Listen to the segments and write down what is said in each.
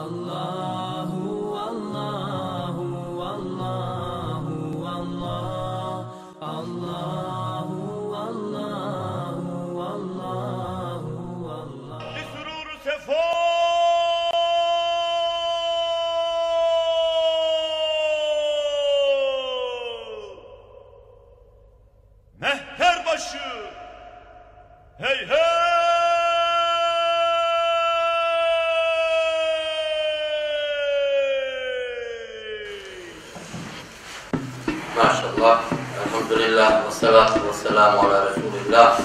Mašallah, alhamdulillah, wassalatu wassalamu ala rasulillah.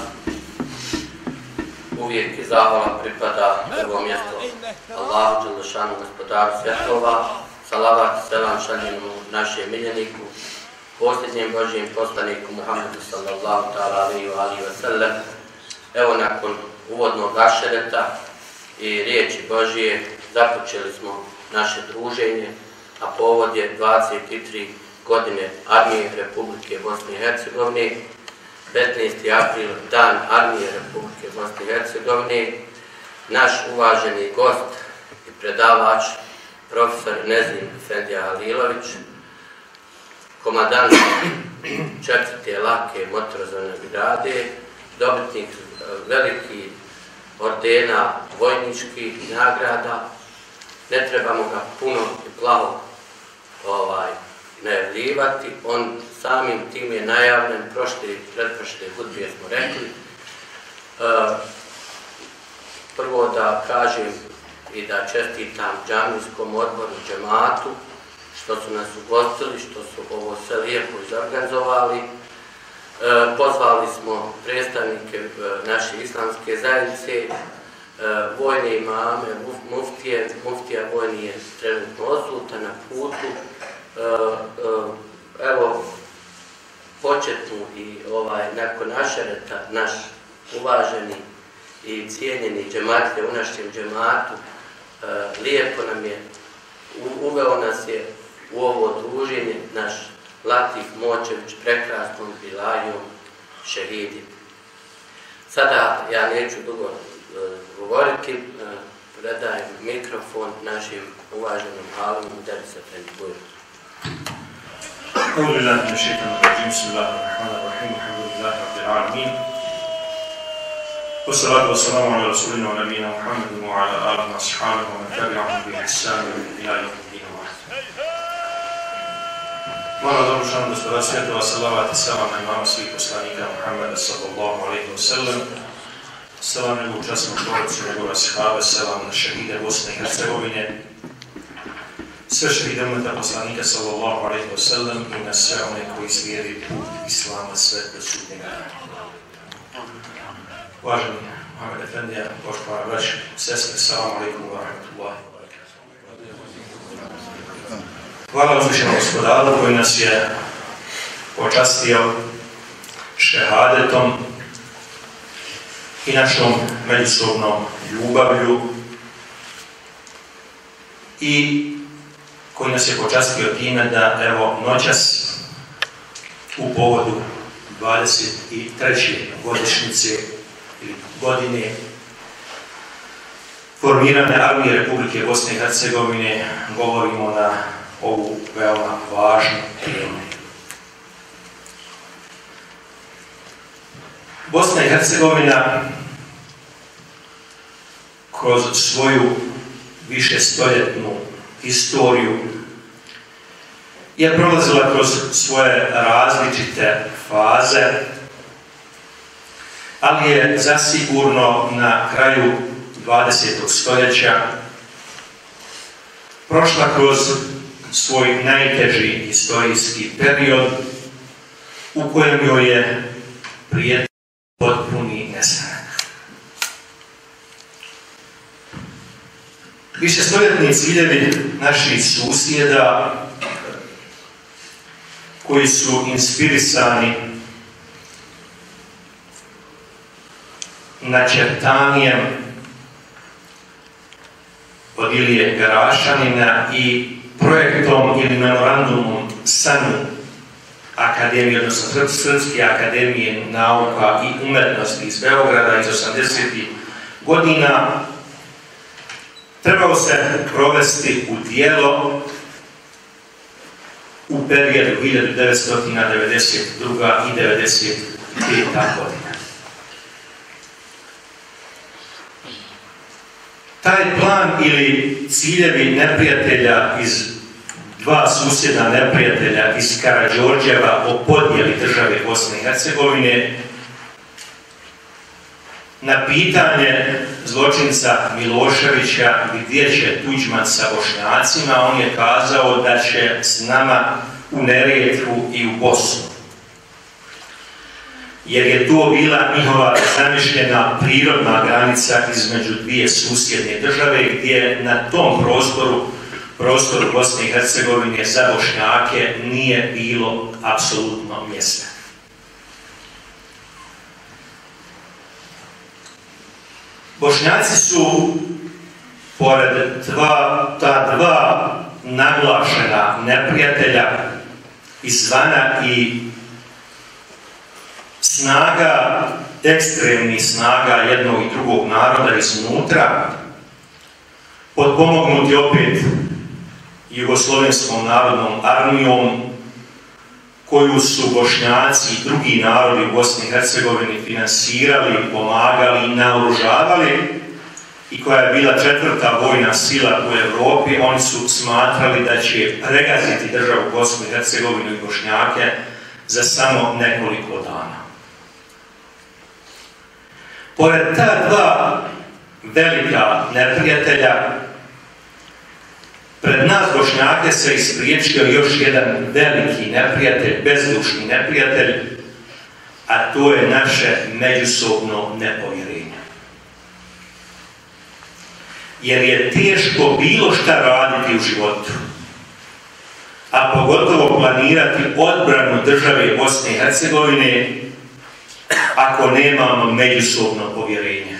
Uvijek i zahvala pripada prvo mjesto Allahu dželešanu, gospodaru svjetova. Salavat i selam šaljemo našem miljeniku, posljednjem Božijem poslaniku Muhammedu sallallahu ta'ala alaihi wa sallam. Evo, nakon uvodnog ašereta i riječi Božije započeli smo naše druženje, a povod je 23 godine Armije Republike Bosne i Hercegovine, 15. april, dan Armije Republike Bosne i Hercegovine. Naš uvaženi gost i predavač, profesor Nezim Efendija Halilović, komandant 4. lake motorizovane brigade, dobitnik velikih ordena vojničkih nagrada. Ne trebamo ga puno i plaho najavljivati, on samim tim je najavljen pretprošle hudbe smo rekli. Prvo da kažem i da čestitam džamijskom odboru, džematu, što su nas ugostili, što su ovo sve lijepo izorganizovali. Pozvali smo predstavnike naše islamske zajednice, vojne imame, muftija vojni je trenutno odsutan na putu. Evo, početnu i nakon ašereta naš uvaženi i cijenjeni džematlija u našem džematu lijepo nam je, uveo nas je u ovo druženje naš Latif Močević, prekrasnom bilajom šehidi. Sada ja neću dugo govoriti, predajem mikrofon našim uvaženom alimu Derisa Efendiju. أعوذ بالله من الشيطان الرجيم بسم الله الرحمن الرحيم الحمد لله رب العالمين والصلاة والسلام على رسولنا ونبينا محمد وعلى آله وأصحابه ومن تبعهم بإحسان إلى يوم الدين وبعد. Moram da ušam gospodar svjetova, salavat i selam na imama svih poslanika Muhammeda sallallahu alaihi wa sallam, selam njegovu časnu porodicu, njegove ashaabe, selam na šehide Bosne i Hercegovine, sve šehide umeta poslanika sallallahu alaihi wa sallam i na sve one koji slijedi put Islama sve do sudnjega dana. Uvaženi Muhammed Efendija, poštovana braća, sestre, salamu alaikum wa rahmatullahi wa barakatuh. Hvala uzvišenom gospodaru koji nas je počastio šehadetom i našom međusobnom ljubavlju i koji nas je počastio time da evo noćas u povodu 23. godišnjice ili godine formirane Armije Republike Bosne i Hercegovine govorimo na ovu veoma važnu temu. Bosna i Hercegovina kroz svoju višestoljetnu istoriju je prolazila kroz svoje različite faze, ali je zasigurno na kraju 20. stoljeća prošla kroz svoj najteži historijski period u kojem joj je prijetio potpuni nestanak. Višestoljetni ciljevi naših susjeda koji su inspirisani načrtanijem od Ilije Garašanina i projektom ili memorandumom SANU Akademije, odnosno Srpske akademije nauka i umetnosti iz Beograda iz 80. godina, trebalo se provesti u djelo u periodu 1992. i 1995. godina. Taj plan ili ciljevi neprijatelja iz dva susjedna neprijatelja iz Karađorđeva o podjeli države Bosne i Hercegovine, na pitanje zločinca Miloševića gdje će Tuđman sa Bošnjacima, on je kazao da će s nama u Neretvu i u Bosnu. Jer je to bila njihova zamišljena prirodna granica između dvije susjedne države, gdje na tom prostoru Bosne i Hercegovine za Bošnjake nije bilo apsolutno mjesta. Bošnjaci su, pored ta dva naglašena neprijatelja izvana i snaga, ekstremnih snaga jednog i drugog naroda iznutra, potpomognuti opet Jugoslovenskom narodnom armijom, koju su Bošnjaci i drugi narodi u Bosni i Hercegovini finansirali, pomagali i naoružavali, i koja je bila četvrta vojna sila u Evropi. Oni su smatrali da će pregaziti državu Bosnu i Hercegovinu i Bošnjake za samo nekoliko dana. Pored ta dva velika neprijatelja, pred nas Bošnjake se ispriječio još jedan veliki neprijatelj, bezdušni neprijatelj, a to je naše međusobno nepovjerenje. Jer je teško bilo šta raditi u životu, a pogotovo planirati odbranu države Bosne i Hercegovine ako nemamo međusobno povjerenje.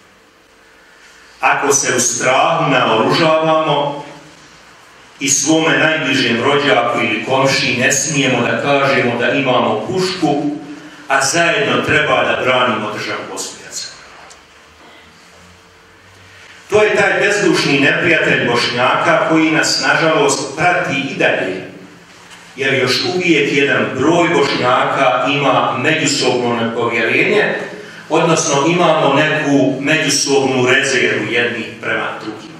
Ako se u strahu naoružavamo i svome najbližem rođaku ili komšiji ne smijemo da kažemo da imamo pušku, a zajedno treba da branimo državu Bosne i Hercegovine. To je taj bezdušni neprijatelj Bošnjaka koji nas, nažalost, prati i dalje, jer još uvijek jedan broj Bošnjaka ima međusobno nepovjerenje, odnosno imamo neku međusobnu rezervu jednih prema drugima.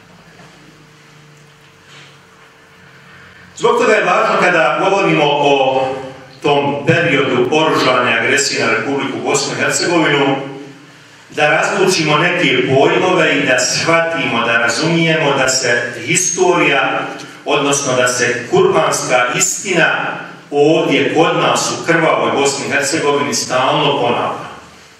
Zbog toga je važno, kada govorimo o tom periodu oružane agresije na Republiku Bosnu i Hercegovinu, da razlučimo neke pojmove i da shvatimo, da razumijemo da se historija, odnosno da se kurbanska istina ovdje kod nas u krvavoj Bosni i Hercegovini stalno ponavlja.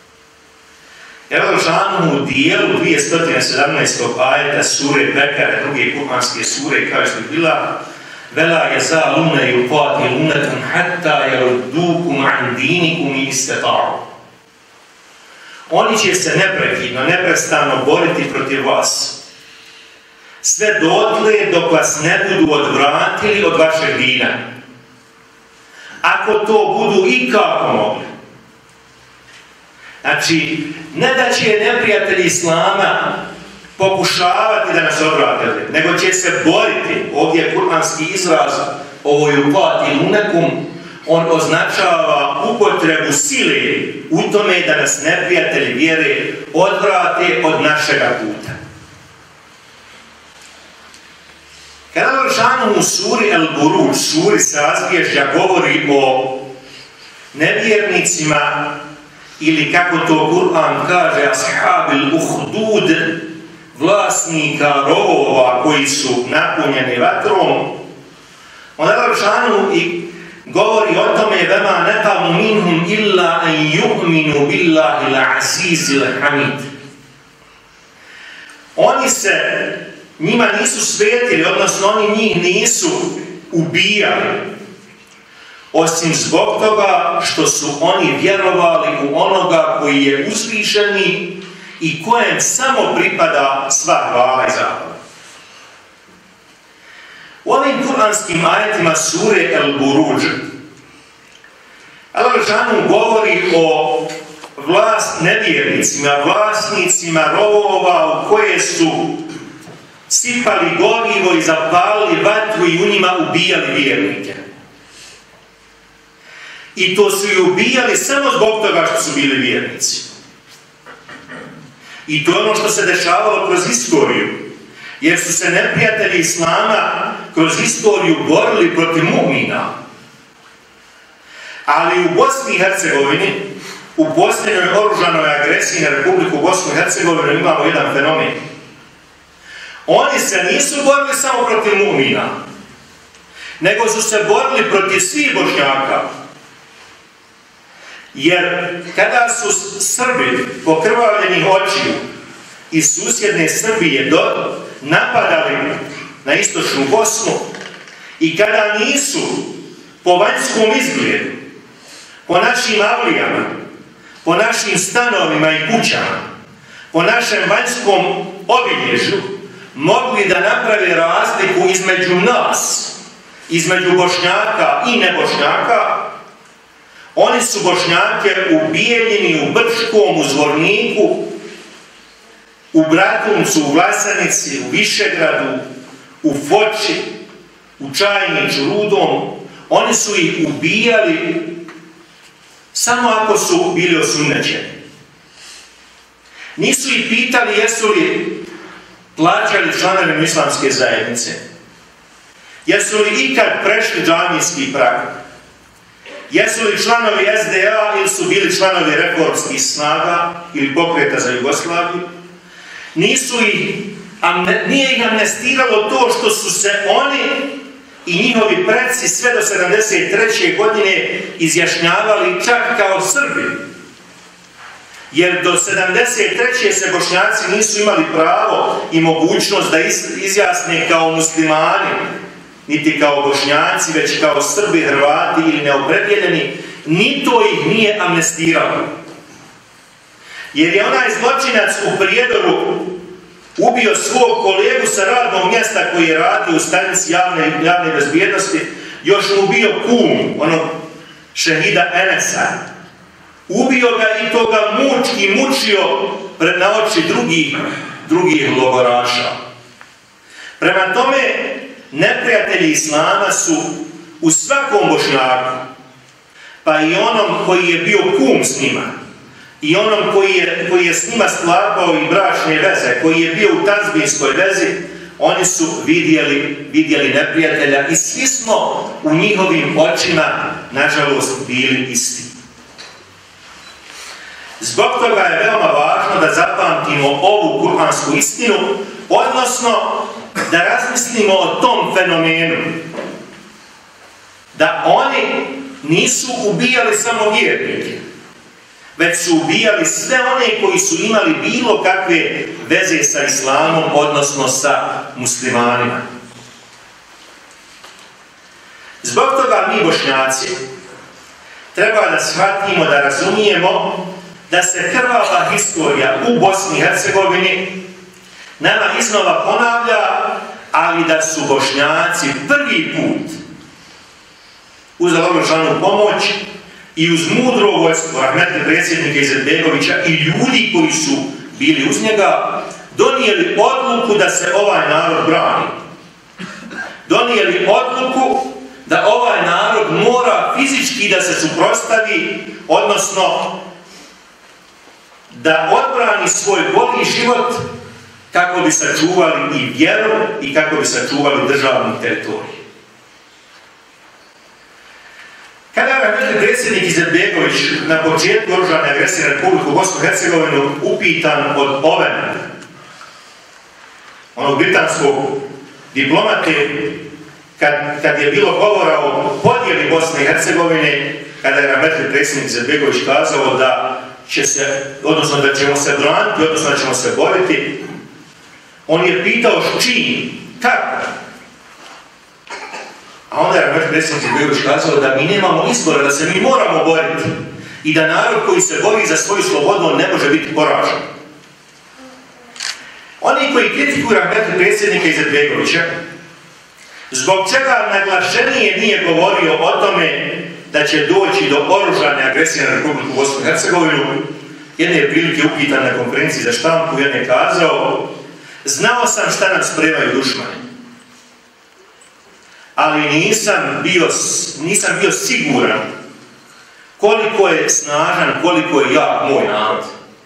Evo u dijelu 217. ajeta sure Bekare, druge kurbanske sure, kao što je bila: Vela yazaluna yuqatilunakum hatta yaruddukum an dinikum in istata'u. Oni će se neprekidno, neprestano boriti protiv vas, sve dotle dok vas ne budu odvratili od vašeg dina. Ako to budu ikako mogli. Znači, ne da će neprijatelji Islama pokušavati da nas odvrate, nego će se boriti. Ovdje je kurmanski izraz, ovo je yuqatilunakum, on označava upotrebu sile u tome da nas neprijatelji vjere odvrate od našega puta. Kada Allah u suri El-Buruđ, suri Sazbježja, govori o nevjernicima, ili kako to Kur'an kaže, ashabil uhdud, vlasnika rovova koji su napunjeni vatrom, onda Allah i govori o tome: vema nekamu minhum illa an yu'minu billahi al-azizil hamid. Oni se njima nisu svetili, odnosno oni njih nisu ubijali, osim zbog toga što su oni vjerovali u onoga koji je uzvišeni i kojem samo pripada sva hvala i zahvala. U ovim kuranskim ajetima sure El-Buruđ Allah govori o nevjernicima, vlasnicima rovova u koje su sipali gorivo i zapalili vatru i u njima ubijali vjernike. I to su i ubijali samo zbog toga što su bili vjernici. I to je ono što se dešavalo kroz istoriju. Jer su se neprijatelji islama kroz istoriju borili protiv mu'mina. Ali u Bosni i Hercegovini, u posljednjoj oružanoj agresiji na Republiku Bosnu i Hercegovinu imamo jedan fenomen. Oni se nisu borili samo protiv mu'mina, nego su se borili protiv svih Bošnjaka. Jer kada su Srbi pokrvavljenih očiju iz susjedne Srbije napadali na istočnu Bosnu i kada nisu po vanjskom izgledu, po našim avlijama, po našim stanovima i kućama, po našem vanjskom obilježju mogli da naprave razliku između nas, između Bošnjaka i nebošnjaka, oni su Bošnjake u Bijeljini, u Brčkom, u Zvorniku, u Bratuncu, u Vlasanici, u Višegradu, u Foči, u Čajniću, Rudom, oni su ih ubijali samo ako su bili osumnjičeni. Nisu ih pitali jesu li plaćali članovima islamske zajednice, jesu li ikad prešli džamijski prag, jesu li članovi SDA ili su bili članovi reformskih snaga ili pokreta za Jugoslaviju. Nije ih amnestiralo to što su se oni i njihovi preci sve do 73. godine izjašnjavali čak kao Srbi. Jer do 73. se Bošnjaci nisu imali pravo i mogućnost da izjasne kao muslimani, niti kao Bošnjaci, već kao Srbi, Hrvati ili neopredjeljeni, ni to ih nije amnestiralo. Jer je onaj zločinac u Prijedoru ubio svog kolegu sa radnog mjesta koji je radio u stanici javne bezbjednosti, još mu bio kum, onog šehida Enesa. Ubio ga i to ga mučki mučio na oči drugih logoraša. Prema tome, neprijatelji islama su u svakom Bošnjaku, pa i onom koji je bio kum s njima, i onom koji je s njima sklapao i bračne veze, koji je bio u tazbinskoj vezi, oni su vidjeli neprijatelja i svi smo u njihovim očima, nažalost, bili isti. Zbog toga je veoma važno da zapamtimo ovu kuransku istinu, odnosno da razmislimo o tom fenomenu, da oni nisu ubijali samo vjernike, već su ubijali sve one koji su imali bilo kakve veze sa islamom, odnosno sa muslimanima. Zbog toga mi Bošnjaci treba da shvatimo, da razumijemo da se krvava historija u Bosni i Hercegovini nama iznova ponavlja, ali da su Bošnjaci prvi put uz Allahov pomoć i uz mudro vodstvo rahmetli predsjednika Izetbegovića i ljudi koji su bili uz njega donijeli odluku da se ovaj narod brani. Donijeli odluku da ovaj narod mora fizički da se suprotstavi, odnosno da odbrani svoj goli život kako bi sačuvali i vjeru i kako bi sačuvali državnu teritoriju. Kada je predsjednik Izetbegović na početku oružane agresije na Republiku Bosnu i Hercegovinu upitan od Ovena, onog britanskog diplomate, kad je bilo govora o podjeli Bosne i Hercegovine, kada je rahmetli predsjednik Izetbegović kazao da da ćemo se braniti, odnosno da ćemo se boriti, on je pitao čim, kako? A onda je rahmetli predsjednik Izetbegović kazao da mi nemamo izbora, da se mi moramo boriti i da narod koji se bori za svoju slobodu ne može biti poražen. Oni koji kritikuju rahmetli predsjednika Izetbegovića, zbog čega naglašenije nije govorio o tome da će doći do oružane agresije na Republiku Bosnu i Hercegovinu, jedne je prilike upitan na konferenciji za štampu, jedan je kazao Znao sam šta nam spremaju dušmani, ali nisam bio siguran koliko je snažan, koliko je jak moj narod.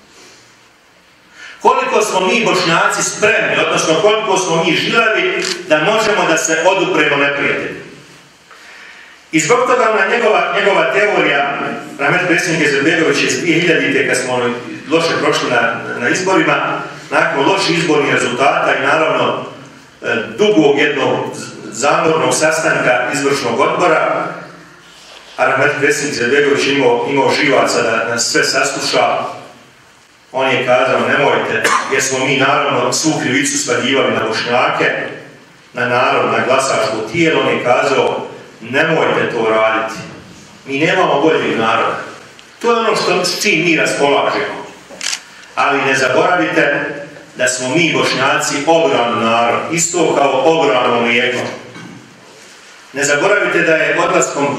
Koliko smo mi Bošnjaci spremni, odnosno koliko smo mi žilavi da možemo da se odupremo neprijatelju. I zbog toga njegova teorija, rahmetli predsjednik Izetbegović iz 2000. kad smo loše prošli na izborima, nakon loših izbornih rezultata i naravno dugog jednog zamornog sastanka izvršnog odbora, a rahmetli predsjednik Izetbegović imao živaca da nas sve sasluša, on je kazao nemojte, jer smo mi naravno svu krivicu svaljivali na Bošnjake, na narod, na glasačko tijelo, on je kazao nemojte to raditi. Mi nemamo boljeg naroda. To je ono s čim mi raspolažemo. Ali ne zaboravite da smo mi Bošnjaci ogroman narod, isto kao ogromno mlijeko. Ne zaboravite da je odlaskom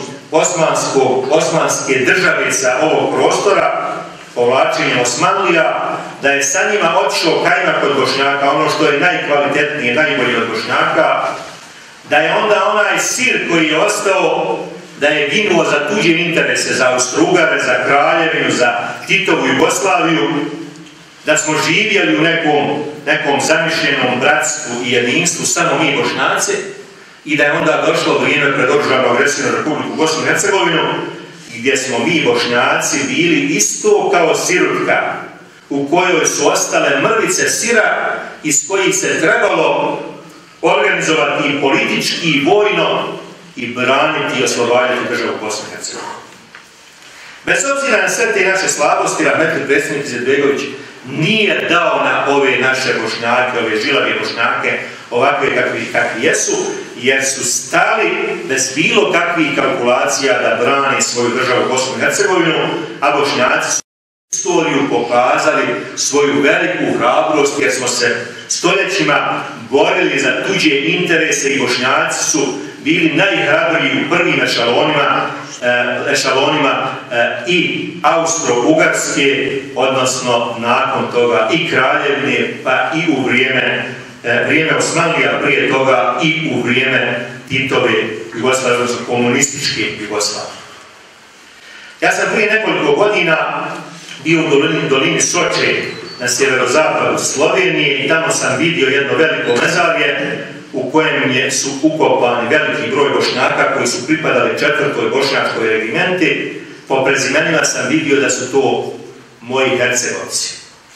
osmanske države sa ovog prostora, povlačenjem Osmanlija, da je sa njima otišao kajmak od Bošnjaka, ono što je najkvalitetnije, najbolje od Bošnjaka, da je onda onaj sir koji je ostao, da je ginuo za tuđe interese, za Austro-Ugare, za Kraljevinu, za Titovu Jugoslaviju, da smo živjeli u nekom zamišljenom bratstvu i jedinstvu, samo mi Bošnjaci, i da je onda došlo vrijeme pred oružanom agresijom na Republiku Bosnu i Hercegovinu, gdje smo mi Bošnjaci bili isto kao sirutka u kojoj su ostale mrvice sira iz kojih se trebalo organizovati i politički i vojno i braniti i oslobađati državu Bosne i Hercegovine. Bez obzira na sve te naše slabosti, rahmetli predsjednik Izetbegović nije dao na ove naše Bošnjake, ove žilave Bošnjake, ovakve kakvi jesu, jer su stali bez bilo kakvih kalkulacija da brani svoju državu Bosnu i Hercegovinu, a Bošnjaci su istoriju pokazali svoju veliku hrabrost, jer smo se stoljećima borili za tuđe interese i Bošnjaci su bili najhrabriji u prvim ešalonima i Austro-Ugarske, odnosno nakon toga i Kraljevine, pa i u vrijeme Osmanlija, prije toga i u vrijeme Titove Jugoslavije, odnosno komunističke Jugoslavije. Ja sam prije nekoliko godina bio u dolini Soče na sjeverozapadu Slovenije i tamo sam vidio jedno veliko mezarje u kojem su ukopani veliki broj Bošnjaka koji su pripadali 4. bošnjačkoj regimenti. Po prezimenima sam vidio da su to moji Hercegovci.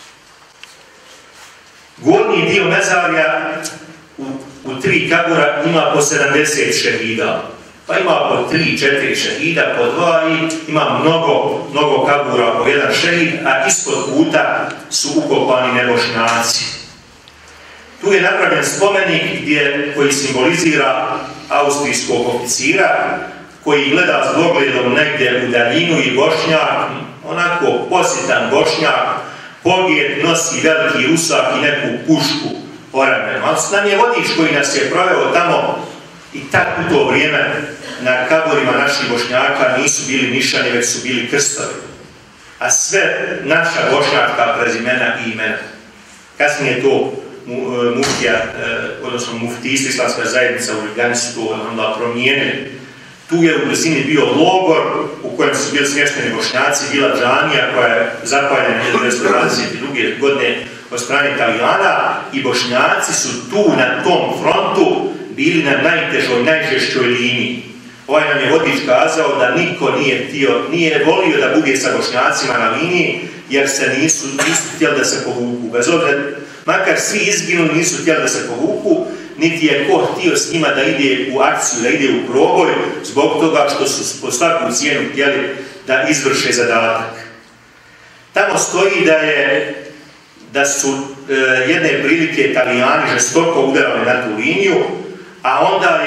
Gornji dio mezarja u 3 kabura ima po 70 šehida. Pa ima po 3-4 šehida, po 2 i ima mnogo kabura po 1 šehid, a ispod puta su ukopani nebošnjaci. Tu je napravljen spomenik koji simbolizira austrijskog oficira, koji gleda s dvogledom negdje u daljinu i Bošnjak, onako posjetan Bošnjak, pogled nosi veliki rusak i neku pušku po ramenu. Ali nam je vodič koji nas je proveo tamo i tako u to vrijeme na kaburima naših Bošnjaka nisu bili nišani, već su bili krstovi. A sve naša bošnjačka prezimena i imena. Kasnije to muftija, odnosno muftijstvo, islamska zajednica u Ljubljani su to onda promijenili. Tu je u blizini bio logor u kojem su bili smješteni Bošnjaci, bila džamija koja je zapaljena 1922. godine od strane Italijana i Bošnjaci su tu na tom frontu bili na najtežoj, najžešćoj liniji. Ovaj nam je vodič kazao da niko nije volio da bude sa Bošnjacima na liniji jer se nisu htjeli da se povuku. Bez obzira, makar svi izginuli, nisu htjeli da se povuku, niti je ko htio s njima da ide u akciju, da ide u proboj, zbog toga što su po svaku cijenu htjeli da izvrše zadatak. Tamo stoji da su jedne prilike Italijani žestoko udarali na tu liniju, a onda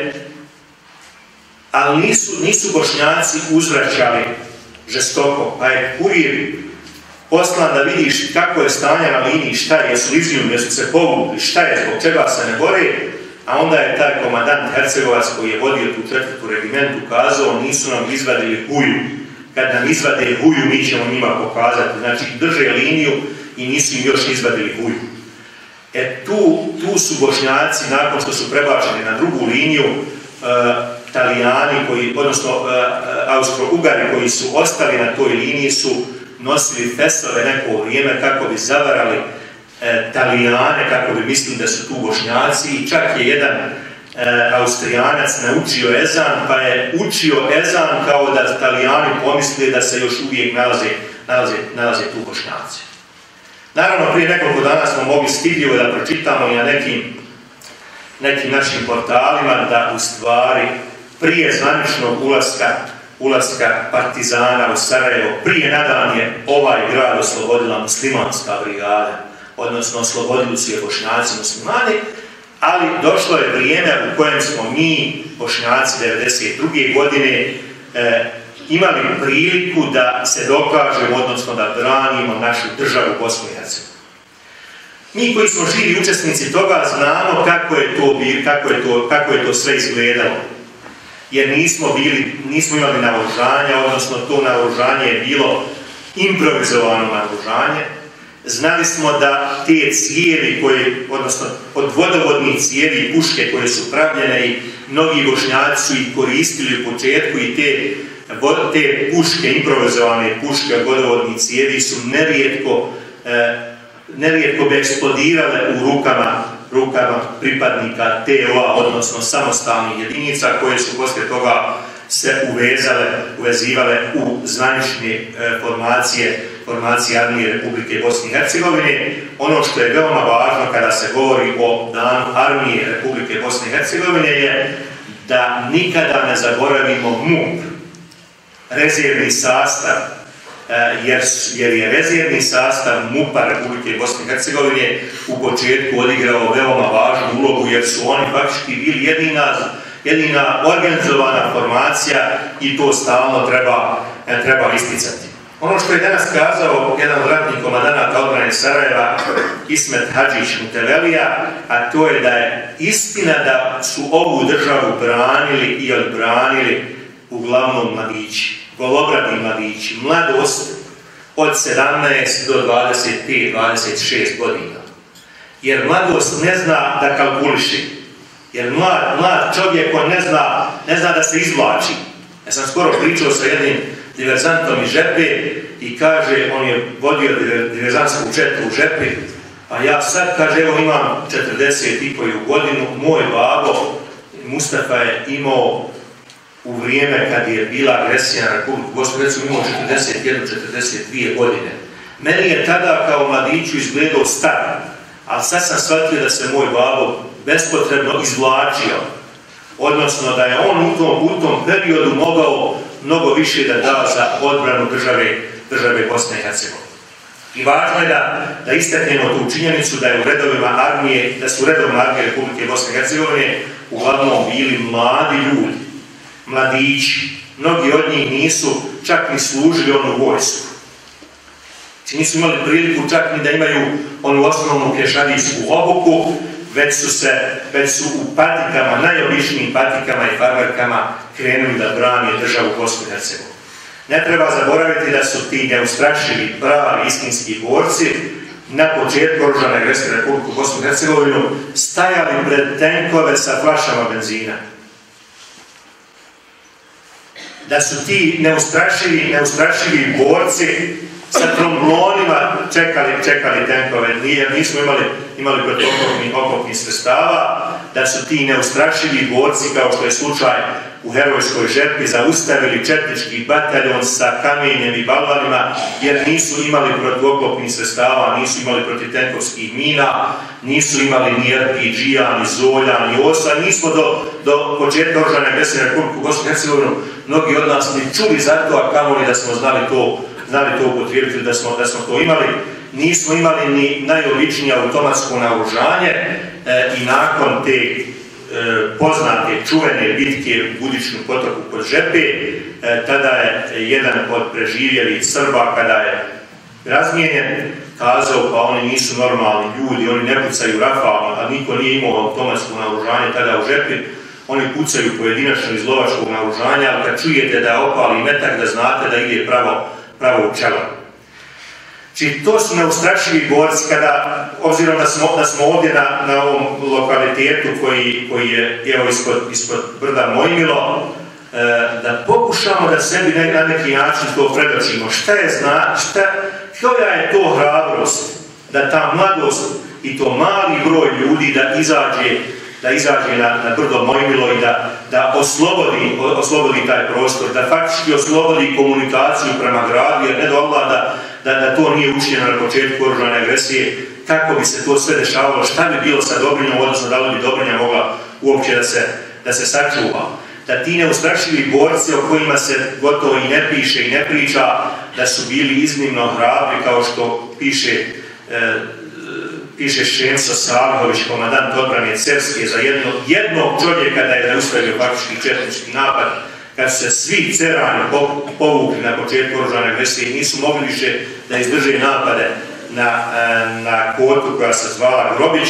ali nisu Bošnjaci uzvraćali žestoko, pa je kurir poslan da vidiš kako je stanje na liniji, šta je, jesu izginuli, jesu se povukli, šta je, zbog čega se ne bore, a onda je taj komandant Hercegovac koji je vodio tu 4. regimentu kazao nisu nam izvadili huju. Kad nam izvade huju, mi ćemo njima pokazati. Znači, drže liniju i nisu im još izvadili huju. Tu su Bošnjaci, nakon što su prebačeni na drugu liniju, Italijani, odnosno Austro-Ugari koji su ostali na toj liniji su nosili fesove neko vrijeme kako bi zavarali Italijane, kako bi mislili da su tu Bošnjaci, i čak je jedan Austrijanac naučio ezan, pa je učio ezan kao da Italijani pomisli da se još uvijek nalaze tu Bošnjaci. Naravno, prije nekoliko dana smo mogli stidljivo da pročitamo i na nekim našim portalima da u stvari prije zvaničnog ulaska partizana u Sarajevo, prije nadan je ovaj grad oslobodila muslimanska brigada, odnosno oslobodili su je Bošnjaci muslimani, ali došlo je vrijeme u kojem smo mi, Bošnjaci 1992. godine, imali priliku da se dokažemo, odnosno da branimo našu državu Bosnu i Hercegovinu. Mi koji smo živi učesnici toga znamo kako je to sve izgledalo. Jer nismo imali naoružanja, odnosno to naoružanje je bilo improvizovano naoružanje. Znali smo da te cijevi, odnosno od vodovodnih cijevi i puške koje su pravljene, i mnogi Bošnjaci su ih koristili u početku, i te puške, improvizovane puške od vodovodnih cijevi su nerijetko bi eksplodirale u rukama pripadnika TO-a, odnosno samostalnih jedinica, koje su poslije toga se uvezivale u zvanične formacije armije Republike Bosne i Hercegovine. Ono što je veoma važno kada se govori o danu armije Republike Bosne i Hercegovine je da nikada ne zaboravimo MUP, rezervni sastav, jer je rezervni sastav MUP-a Republike Bosne i Hercegovine u početku odigrao veoma važnu ulogu, jer su oni faktički bili jedina organizovana formacija i to stalno treba isticati. Ono što je danas kazao jedan od ratnih komandanata odbrane Sarajeva, Ismet Hadžić-Mutevelija, a to je da je istina da su ovu državu branili i odbranili uglavnom mladići, golobradni mladići, mladost od 17 do 25-26 godina. Jer mladost ne zna da kalkuliši. Jer mlad čovjek, on ne zna da se izvlači. Ja sam skoro pričao sa jednim diverzantom iz Žepe i kaže, on je vodio diverzantsku četu u Žepi, a ja sad, kaže, evo imam 40,5 godinu, moj babo Mustafa je imao u vrijeme kad je bila agresija na Republiku Bosnu i Hercegovinu, imao 41-42 godine. Meni je tada kao mladiću izgledao star, ali sad sam shvatio da se moj babo bespotrebno izvlačio, odnosno da je on u tom periodu mogao mnogo više da za odbranu države Bosne i Hercegovine. I važno je da istaknemo tu činjenicu da je u redovima armije Republike Bosne i Hercegovine uglavnom bili mladi ljudi, mladići. Mnogi od njih nisu čak ni služili onu vojsku. Nisu imali priliku čak ni da imaju onu osnovnu pješadijsku obuku, već su u patikama, najobičnijim patikama i farmerkama krenuli da brane državu Bosnu i Hercegovinu. Ne treba zaboraviti da su ti neustrašivi, pravi, istinski borci na početku oružane agresije na Republiku Bosnu i Hercegovinu stajali pred tenkove sa flašama benzina. Da su ti neustrašivi borci sa tromblonima čekali tenkove, jer nismo imali protuoklopnih sredstava, da su ti neustrašivi borci, kao što je slučaj u Herojskoj Žepi, zaustavili četnički bataljon sa kamenjem i balvanima, jer nisu imali protuoklopnih sredstava, nisu imali protivtenkovskih mina, nisu imali ni RPG-a, ni Zolja, ni Osa. Nismo do početka oružane agresije na Republiku Bosnu i Hercegovinu mnogi od nas ni čuli za to, a kamoli da smo znali to upotrijebiti, da smo to imali. Nismo imali ni najobičnije automatsko naoružanje i nakon te poznate čuvene bitke u Budičnom potoku kod Žepe, tada je jedan od preživjelih Srba, kada je razmijenjen, kazao pa oni nisu normalni ljudi, oni ne pucaju rafalno, a niko nije imao automatsko naoružanje tada u Žepi, oni pucaju pojedinačno iz lovačkog naoružanja, ali kad čujete da opali metak, da znate da ide pravo u čelo. Či to su neustrašivi borci kada, obzirom da smo ovdje na ovom lokalitetu koji je evo ispod brda Mojmilo, da pokušamo da sebi na neki način to predočimo. Koja je to hrabrost da ta mladost i to mali broj ljudi da izađe na brdo Mojmilo i da oslobodi taj prostor, da faktički oslobodi komunikaciju prema gradu, jer ne do Allah da to nije učinjeno na početku oružane agresije, kako bi se to sve dešavalo, šta bi bilo sa Dobrinjom, odnosno da li bi Dobrinja mogla uopće da se sačuva. Da ti neustrašivi borci o kojima se gotovo i ne piše i ne priča, da su bili iznimno hrabri, kao što piše Šemso Salihović, komandant odbrane Cerske, za jednog čovjeka da je zaustavio faktički četnički napad, kad su se svi Cerani povukli na početku oružane agresije i nisu mogli više da izdrže napade na kotu koja se zvala Grobić,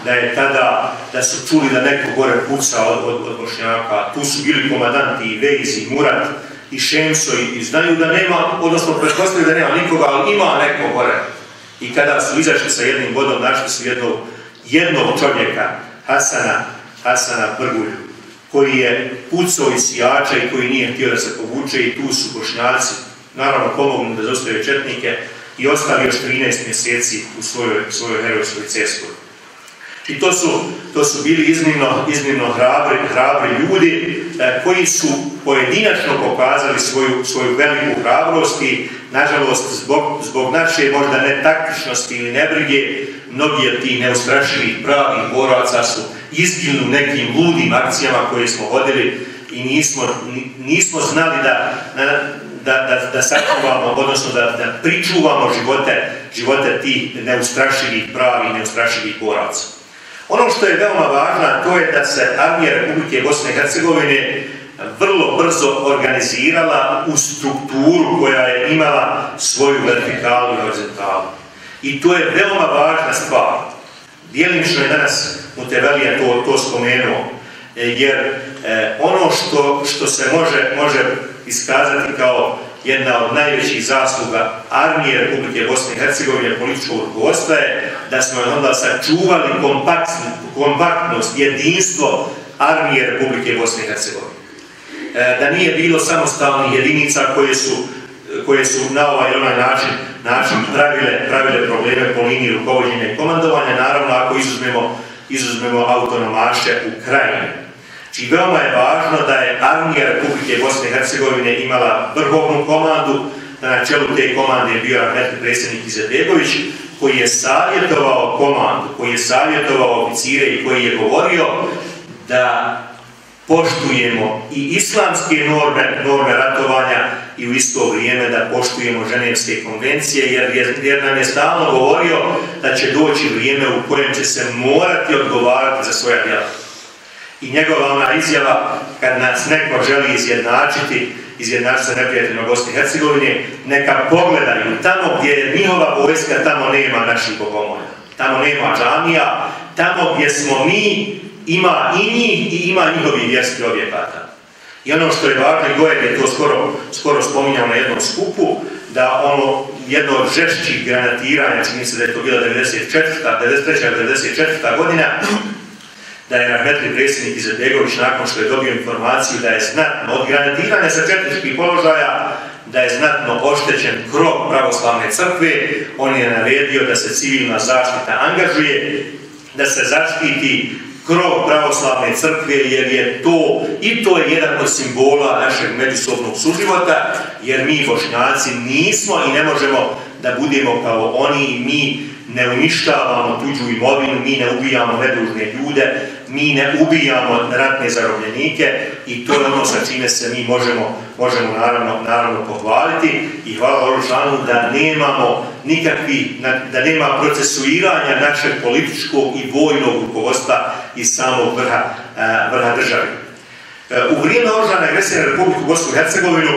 da su čuli da neko gore puca od Bošnjaka. Tu su bili komandanti i Vejz, i Murat, i Šemso, i znaju da nema, odnosno pretpostavljaju da nema nikoga, ali ima neko gore. I kada su izašli sa jednim vodom, našli su jednog čovjeka, Hasana Brgulju, koji je pucao iz sijača i koji nije htio da se povuče, i tu su Bošnjaci naravno pomogli da zaustave četnike i ostali još 13 mjeseci u svojoj herojskoj Cerskoj. I to su bili iznimno hrabri ljudi koji su pojedinačno pokazali svoju veliku hrabrost i, nažalost, zbog naše možda netaktičnosti ili nebrige, mnogi od tih neustrašivih pravih boraca su izginuli u nekim ludim akcijama koje smo vodili i nismo znali da sačuvamo, odnosno da pričuvamo živote tih neustrašivih pravih, neustrašivih boraca. Ono što je veoma važno, to je da se armija Republike Bosne i Hercegovine vrlo brzo organizirala u strukturu koja je imala svoju vertikalu i horizontalu. I to je veoma važna stvar. Djelimično je danas Mutevellija to spomenuo, jer ono što se može iskazati kao jedna od najvećih zasluga armije Republike Bosne i Hercegovine političkog rukovodstva je da smo onda sačuvali kompaktnost, jedinstvo armije Republike Bosne i Hercegovine. Da nije bilo samostalnih jedinica koje su na ovaj ili onaj način pravile probleme po liniji rukovođenja i komandovanja, naravno ako izuzmemo autonomaše u Krajini. Znači, veoma je važno da je armija Republike Bosne i Hercegovine imala vrhovnu komandu, da na čelu te komande je bio rahmetli predsjednik Izetbegović, koji je savjetovao komandu, koji je savjetovao oficire i koji je govorio da poštujemo i islamske norme ratovanja i u isto vrijeme da poštujemo Ženevske konvencije, jer nam je stalno govorio da će doći vrijeme u kojem će se morati odgovarati za svoja djela. I njegova ona izjava, kad nas neko želi izjednačiti sa neprijateljima Bosne i Hercegovine, neka pogledaju tamo gdje je njihova vojska, tamo nema naših bogomolja, tamo nema džamija, tamo gdje smo mi, ima i njih i ima njihovih vjerskih objekata. I ono što je važno, i Gojer je to skoro spominjao na jednom skupu, da jedno od žešćih granatiranja, čini se da je to bila 93. godina, da je rahmetli predsjednik Izetbegović, nakon što je dobio informaciju da je znatno od granatiranja sa četničkih položaja, da je znatno oštećen krov pravoslavne crkve, on je naredio da se civilna zaštita angažuje, da se zaštiti krov pravoslavne crkve, jer je to jedan od simbola našeg međusobnog suživota, jer mi Bošnjaci nismo i ne možemo da budemo kao oni, mi ne uništavamo tuđu imovinu, mi ne ubijamo nedužne ljude, mi ne ubijamo ratne zarobljenike i to je ono sa čime se mi možemo naravno pohvaliti i hvala Bogu da nemamo da nema procesuiranja našeg političkog i vojnog rukovodstva iz samog vrha države. U vrijeme oružane agresije na Republiku Bosnu i Hercegovinu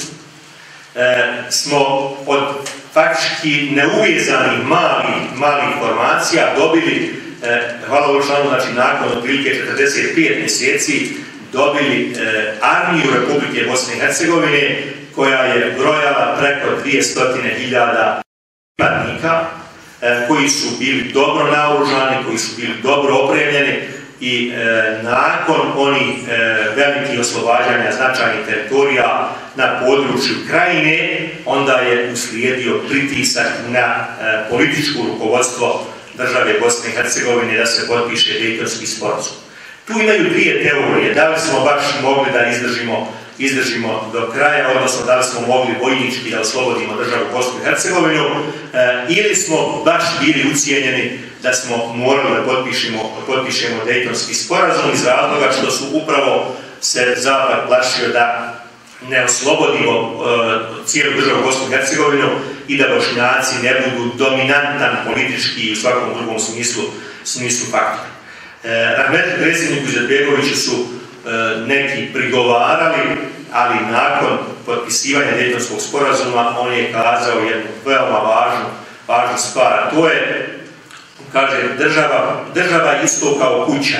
smo od faktički neuvezanih malih formacija dobili, hvala Bogu, znači nakon otprilike 45 mjeseci, dobili armiju Republike Bosne i Hercegovine koja je brojala preko 200.000 pripadnika koji su bili dobro naoružani, koji su bili dobro opremljeni i nakon onih velikih oslobađanja značajnih teritorija na području Krajine, onda je uslijedio pritisak na političko rukovodstvo države Bosne i Hercegovine da se potpiše Dejtonski sporazum. Tu imaju dvije teorije, da li smo baš mogli da izdržimo do kraja, odnosno da li smo mogli vojnički da oslobodimo državu Bosnu i Hercegovinu, ili smo baš bili ucijenjeni da smo morali da potpišemo Dejtonski sporazum iz razloga što su upravo se Zapad plašio da ne oslobodimo cijelu državu Bosnu i Hercegovinu i da Bošnjaci ne budu dominantan politički i u svakom drugom smislu faktor. Rahmetli predsjedniku Izetbegoviću su neki prigovarali, ali nakon potpisivanja Dejtonskog sporazuma on je kazao jednu veoma važnu stvar, a to je, kaže, država je isto kao kuća.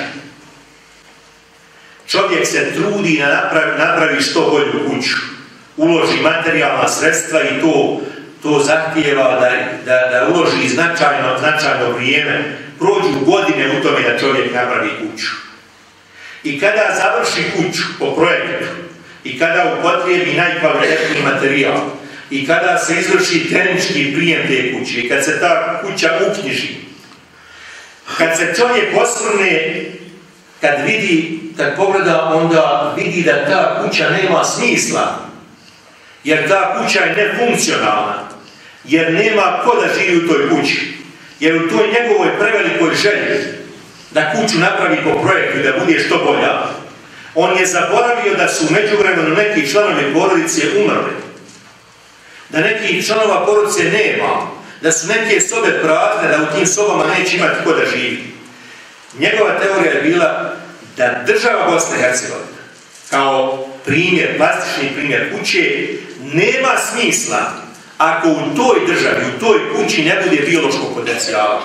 Čovjek se trudi da napravi što bolju kuću, uloži materijalna sredstva i to zahtijeva da uloži značajno vrijeme, prođu godine u tome da čovjek napravi kuću. I kada završi kuću po projektu, i kada upotrijebi najkvalitetniji materijal, i kada se izvrši tehnički prijem te kuće, i kad se ta kuća uknjiži, kad se čovjek osvrne, kad pogleda, onda vidi da ta kuća nema smisla, jer ta kuća je nefunkcionalna, jer nema ko da živi u toj kući, jer u toj njegovoj prevelikoj želji da kuću napravi po projektu i da bude što bolja, on je zaboravio da su u međuvremenu neki članovi porodice umrli, da nekih članova porodice nema, da su neke sobe prazne, da u tim sobama neće imati ko da živi. Njegova teorija je bila da država Bosne i Hercegovine, kao primjer, plastični primjer kuće, nema smisla ako u toj državi, u toj kući ne bude biološkog potencijala.